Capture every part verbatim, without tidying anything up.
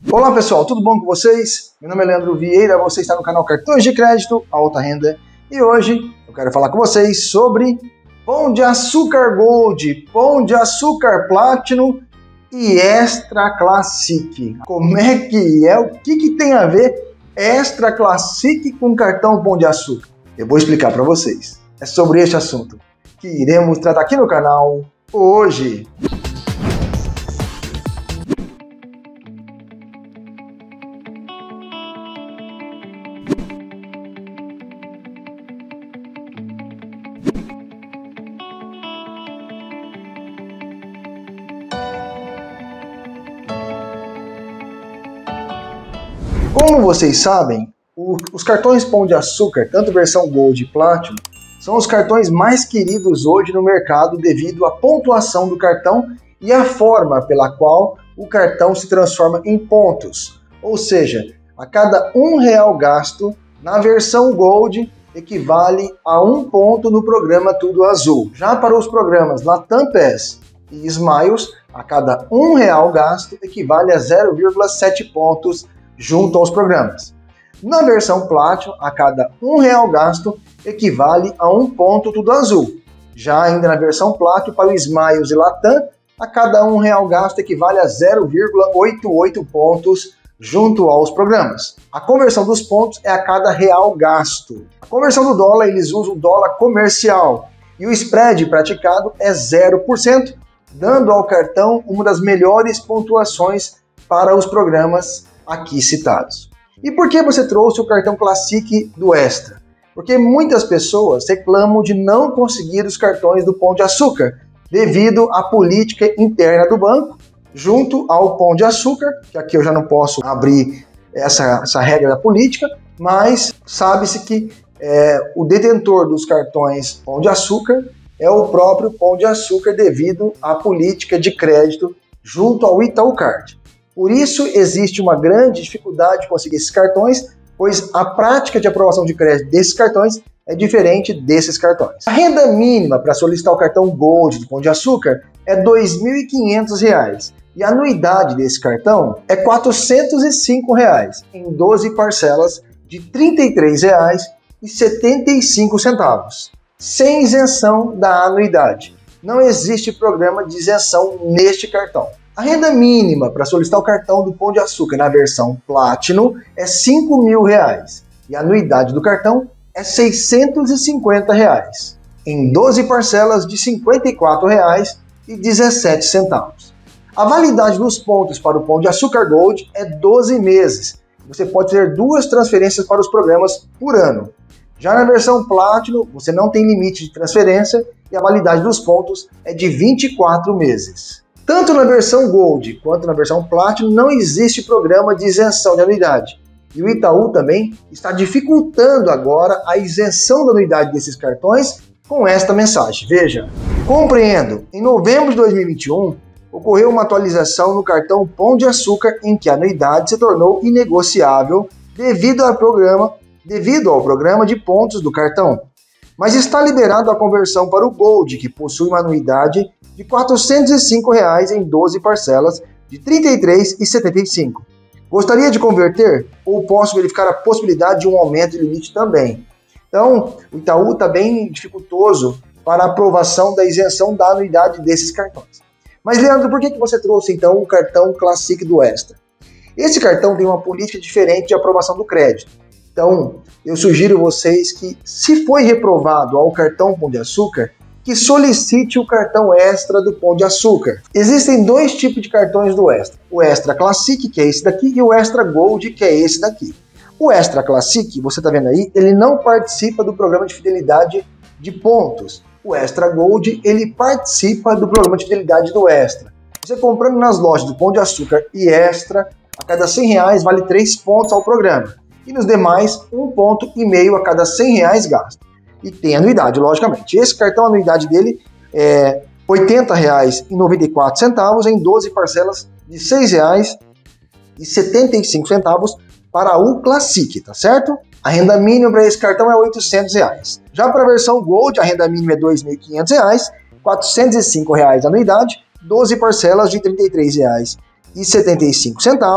Olá pessoal, tudo bom com vocês? Meu nome é Leandro Vieira, você está no canal Cartões de Crédito Alta Renda e hoje eu quero falar com vocês sobre Pão de Açúcar Gold, Pão de Açúcar Platinum e Extra Classic. Como é que é? O que, que tem a ver Extra Classic com cartão Pão de Açúcar? Eu vou explicar para vocês. É sobre este assunto que iremos tratar aqui no canal hoje. Como vocês sabem, o, os cartões Pão de Açúcar, tanto versão Gold e Platinum, são os cartões mais queridos hoje no mercado devido à pontuação do cartão e à forma pela qual o cartão se transforma em pontos. Ou seja, a cada um real gasto na versão Gold equivale a um ponto no programa Tudo Azul. Já para os programas Latam Pass e Smiles, a cada um real gasto equivale a zero vírgula sete pontos junto aos programas. Na versão Platinum, a cada um real gasto equivale a um ponto Tudo Azul. Já ainda na versão Platinum, para o Smiles e Latam, a cada um real gasto equivale a zero vírgula oitenta e oito pontos junto aos programas. A conversão dos pontos é a cada real gasto. A conversão do dólar, eles usam o dólar comercial e o spread praticado é zero por cento, dando ao cartão uma das melhores pontuações para os programas aqui citados. E por que você trouxe o cartão Classic do Extra? Porque muitas pessoas reclamam de não conseguir os cartões do Pão de Açúcar devido à política interna do banco junto ao Pão de Açúcar, que aqui eu já não posso abrir essa, essa regra da política, mas sabe-se que é, o detentor dos cartões Pão de Açúcar é o próprio Pão de Açúcar devido à política de crédito junto ao Itaú Card. Por isso, existe uma grande dificuldade de conseguir esses cartões, pois a prática de aprovação de crédito desses cartões é diferente desses cartões. A renda mínima para solicitar o cartão Gold do Pão de Açúcar é dois mil e quinhentos reais e a anuidade desse cartão é quatrocentos e cinco reais, em doze parcelas de trinta e três reais e setenta e cinco centavos, sem isenção da anuidade. Não existe programa de isenção neste cartão. A renda mínima para solicitar o cartão do Pão de Açúcar na versão Platinum é cinco mil reais e a anuidade do cartão é seiscentos e cinquenta reais, em doze parcelas de cinquenta e quatro reais e dezessete centavos. A validade dos pontos para o Pão de Açúcar Gold é doze meses. Você pode ter duas transferências para os programas por ano. Já na versão Platinum, você não tem limite de transferência e a validade dos pontos é de vinte e quatro meses. Tanto na versão Gold quanto na versão Platinum não existe programa de isenção de anuidade. E o Itaú também está dificultando agora a isenção da anuidade desses cartões com esta mensagem. Veja, compreendo, em novembro de dois mil e vinte e um, ocorreu uma atualização no cartão Pão de Açúcar em que a anuidade se tornou inegociável devido ao programa, devido ao programa de pontos do cartão. Mas está liberado a conversão para o Gold, que possui uma anuidade de quatrocentos e cinco reais em doze parcelas de trinta e três reais e setenta e cinco centavos. Gostaria de converter ou posso verificar a possibilidade de um aumento de limite também? Então, o Itaú está bem dificultoso para a aprovação da isenção da anuidade desses cartões. Mas, Leandro, por que que você trouxe então o cartão Classic do Extra? Esse cartão tem uma política diferente de aprovação do crédito. Então, eu sugiro vocês que, se foi reprovado ao cartão Pão de Açúcar, que solicite o cartão Extra do Pão de Açúcar. Existem dois tipos de cartões do Extra. O Extra Classic, que é esse daqui, e o Extra Gold, que é esse daqui. O Extra Classic, você está vendo aí, ele não participa do programa de fidelidade de pontos. O Extra Gold, ele participa do programa de fidelidade do Extra. Você comprando nas lojas do Pão de Açúcar e Extra, a cada cem reais vale três pontos ao programa. E nos demais, um ponto e meio a cada cem reais gasto. E tem anuidade, logicamente. Esse cartão, a anuidade dele é oitenta reais e noventa e quatro centavos em doze parcelas de seis reais e setenta e cinco centavos para o Classic, tá certo? A renda mínima para esse cartão é oitocentos reais. Já para a versão Gold, a renda mínima é dois mil e quinhentos reais, quatrocentos e cinco reais a anuidade, doze parcelas de trinta e três reais e setenta e cinco centavos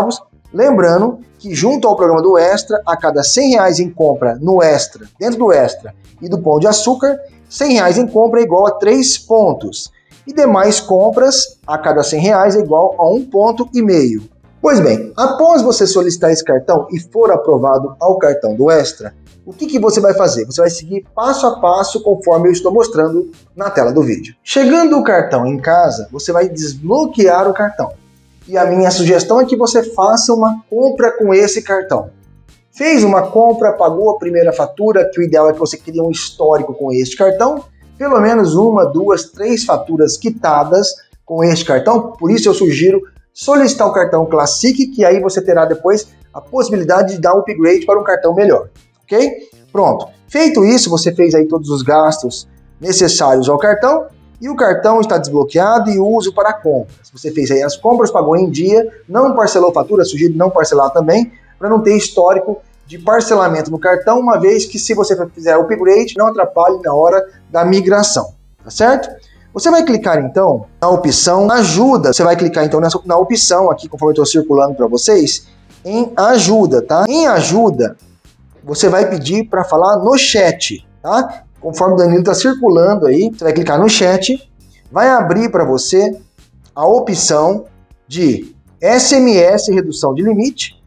Lembrando que junto ao programa do Extra, a cada cem reais em compra no Extra, dentro do Extra e do Pão de Açúcar, cem reais em compra é igual a três pontos. E demais compras, a cada cem reais é igual a um ponto e meio. Pois bem, após você solicitar esse cartão e for aprovado ao cartão do Extra, o que, que você vai fazer? Você vai seguir passo a passo conforme eu estou mostrando na tela do vídeo. Chegando o cartão em casa, você vai desbloquear o cartão. E a minha sugestão é que você faça uma compra com esse cartão. Fez uma compra, pagou a primeira fatura, que o ideal é que você crie um histórico com este cartão, pelo menos uma, duas, três faturas quitadas com este cartão, por isso eu sugiro solicitar o cartão Classic, que aí você terá depois a possibilidade de dar um upgrade para um cartão melhor, ok? Pronto. Feito isso, você fez aí todos os gastos necessários ao cartão e o cartão está desbloqueado e uso para compras. Você fez aí as compras, pagou em dia, não parcelou fatura, sugiro não parcelar também, para não ter histórico de parcelamento no cartão, uma vez que se você fizer o upgrade, não atrapalhe na hora da migração, tá certo? Você vai clicar então na opção Ajuda, você vai clicar então nessa, na opção aqui, conforme eu estou circulando para vocês, em Ajuda, tá? Em Ajuda, você vai pedir para falar no chat, tá? Conforme o Danilo está circulando aí, você vai clicar no chat, vai abrir para você a opção de S M S redução de limite,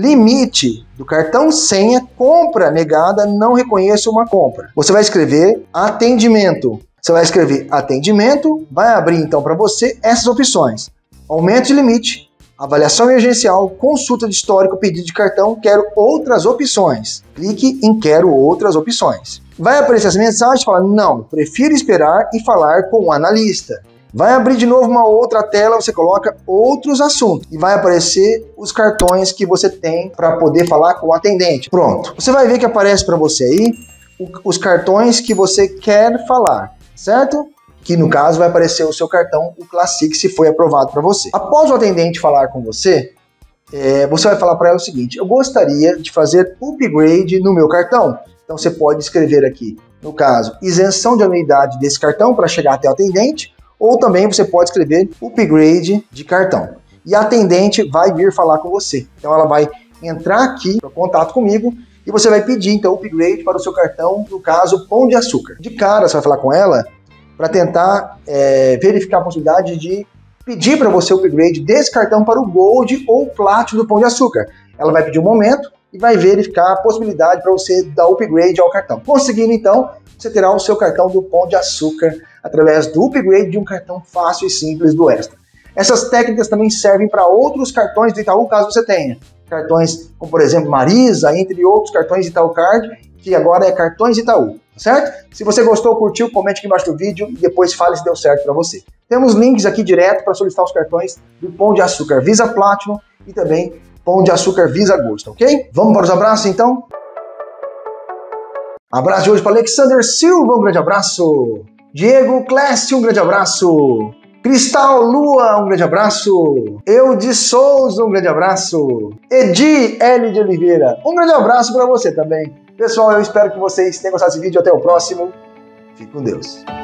limite do cartão, senha, compra negada, não reconheço uma compra. Você vai escrever atendimento. Você vai escrever atendimento, vai abrir então para você essas opções. Aumento de limite, avaliação emergencial, consulta de histórico, pedido de cartão, quero outras opções. Clique em quero outras opções. Vai aparecer essa mensagem, fala não, prefiro esperar e falar com o analista. Vai abrir de novo uma outra tela, você coloca outros assuntos e vai aparecer os cartões que você tem para poder falar com o atendente. Pronto. Você vai ver que aparece para você aí os cartões que você quer falar, certo? Que no caso vai aparecer o seu cartão, o Classic, se foi aprovado para você. Após o atendente falar com você, é, você vai falar para ela o seguinte: eu gostaria de fazer upgrade no meu cartão. Então você pode escrever aqui, no caso, isenção de anuidade desse cartão para chegar até o atendente, ou também você pode escrever upgrade de cartão. E a atendente vai vir falar com você. Então ela vai entrar aqui para contato comigo e você vai pedir então upgrade para o seu cartão, no caso Pão de Açúcar. De cara você vai falar com ela para tentar é, verificar a possibilidade de pedir para você o upgrade desse cartão para o Gold ou Platinum do Pão de Açúcar. Ela vai pedir um momento e vai verificar a possibilidade para você dar upgrade ao cartão. Conseguindo então, você terá o seu cartão do Pão de Açúcar através do upgrade de um cartão fácil e simples do Extra. Essas técnicas também servem para outros cartões do Itaú, caso você tenha. Cartões como, por exemplo, Marisa, entre outros cartões Itaú Card, que agora é cartões Itaú, certo? Se você gostou, curtiu, comente aqui embaixo do vídeo e depois fale se deu certo para você. Temos links aqui direto para solicitar os cartões do Pão de Açúcar Visa Platinum e também Pão de Açúcar Visa Gold, ok? Vamos para os abraços então? Abraço de hoje para Alexander Silva, um grande abraço. Diego Clécio, um grande abraço. Cristal Lua, um grande abraço. Eu de Souza, um grande abraço. Edi L de Oliveira, um grande abraço para você também. Pessoal, eu espero que vocês tenham gostado desse vídeo. Até o próximo. Fique com Deus.